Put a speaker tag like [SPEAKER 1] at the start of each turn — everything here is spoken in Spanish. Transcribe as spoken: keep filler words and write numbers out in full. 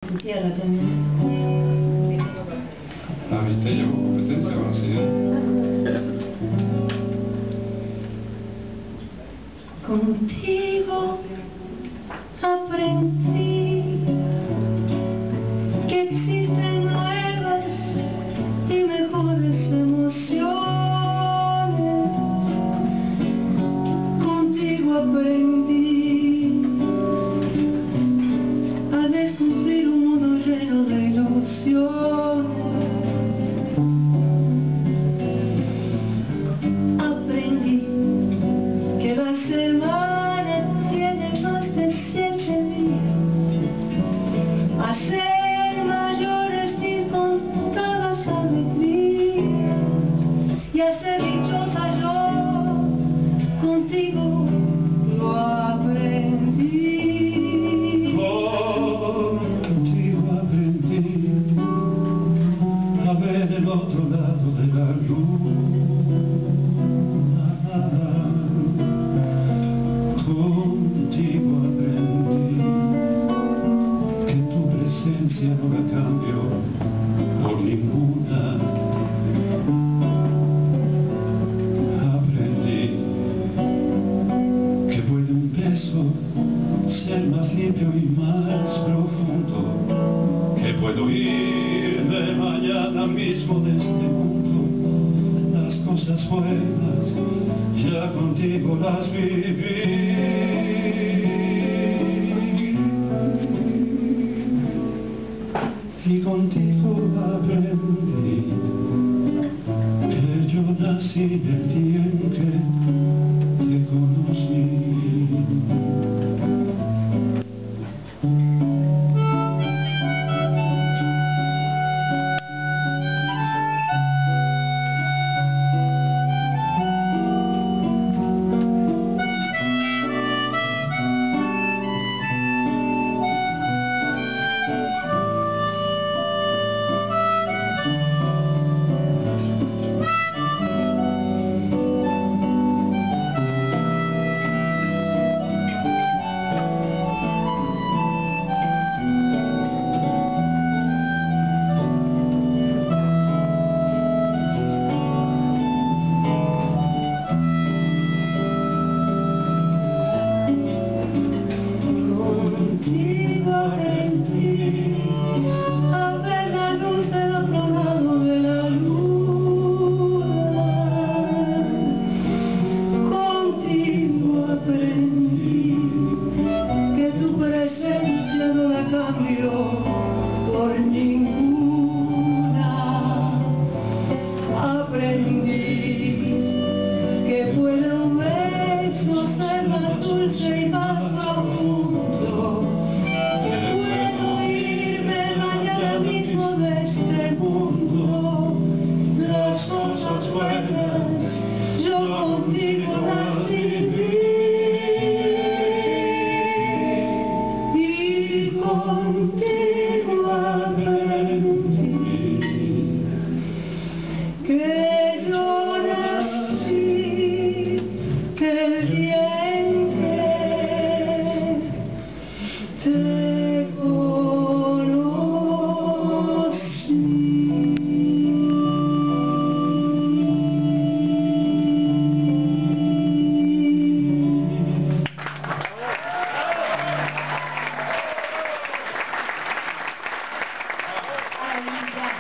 [SPEAKER 1] su tierra también.
[SPEAKER 2] Ah, ¿viste? ¿Ya hubo competencia o no sigue?
[SPEAKER 1] Contigo aprendí que existen nuevas y mejores emociones. Contigo aprendí a descubrir un mundo lleno de ilusiones. Aprendí que la semana tiene más de siete días, a ser mayores mis contadas alegrías y a ser dichosa yo, contigo lo aprendí.
[SPEAKER 3] Contigo aprendí a ver el otro lado de la luna. Contigo aprendí que tu presencia no la cambio por ninguna. Aprendí que puede un beso ser más limpio y más profundo, que puedo irme mañana mismo de este mundo. Las cosas buenas ya contigo las viví. Y contigo aprendí que yo nací en el día en que te conocí. Por ninguna. Aprendí que puede un beso ser más dulce y más profundo, que puedo irme mañana mismo de este mundo. Las cosas buenas yo contigo las viví. Y contigo aprendí que yo nací, que el día en que te conocí.
[SPEAKER 1] Maravilla.